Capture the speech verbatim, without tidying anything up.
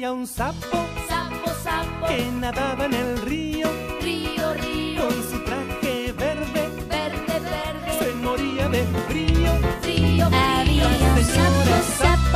Había un sapo, sapo, sapo, que nadaba en el río, río, río, con su traje verde, verde, verde, se moría de frío. frío, frío. Había un sapo, sapo